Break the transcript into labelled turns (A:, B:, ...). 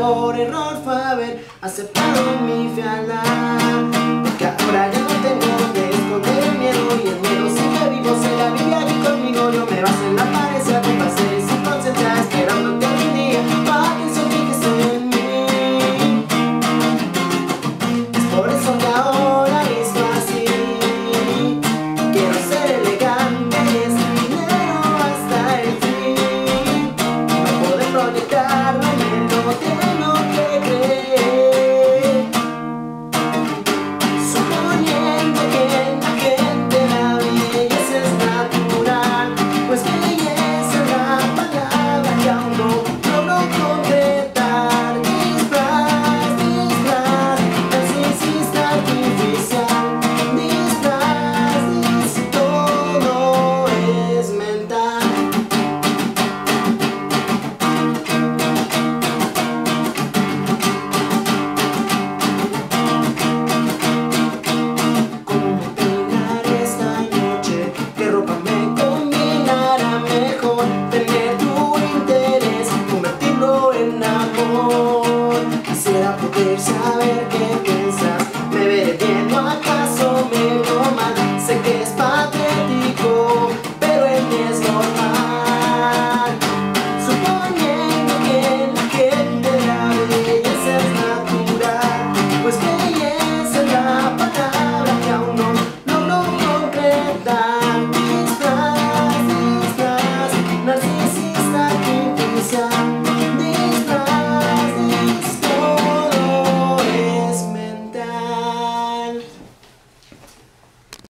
A: peor error fue haber aceptado mi fealdad, porque ahora ya no tengo donde esconder el miedo, y el miedo sigue vivo, se la vive aquí conmigo. Yo me baso en la pared, se acompañe sin concentrar, esperando que algún día tu atención fíjese en mí. Es por eso que ahora mismo así quiero ser elegante y este dinero hasta el fin. No poder proyectarme en lo tengo que creer, suponiendo que en la gente la belleza es natural, pues belleza es la palabra que aún no logro concretar. Disfraz, disfraz, narcisista artificial, disfraz, si todo es mental. ¿Cómo peinar esta noche? ¿Qué ropa me combinará mejor? Tener tu interés, convertirlo en amor. Quisiera poder saber qué piensas.